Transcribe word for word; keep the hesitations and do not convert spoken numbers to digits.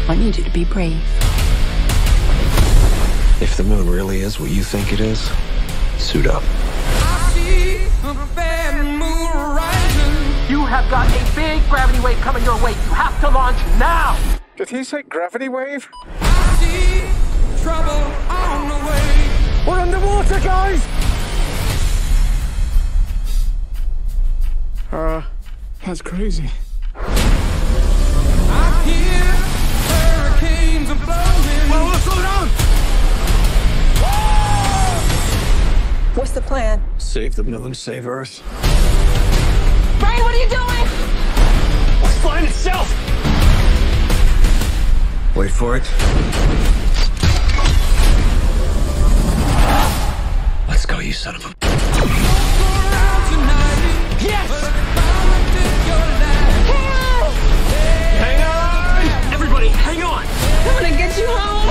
I need you to be brave. If the moon really is what you think it is, suit up. You have got a big gravity wave coming your way. You have to launch now! Did he say gravity wave? I see trouble on the way. We're underwater, guys! Uh, that's crazy. I hear hurricanes are blowing. Whoa, whoa, slow down! What's the plan? Save the moon, save Earth. Brian, what are you doing? It's flying itself! Wait for it. Let's go, you son of a... Yes! Hang on! Everybody, hang on! I'm gonna get you home!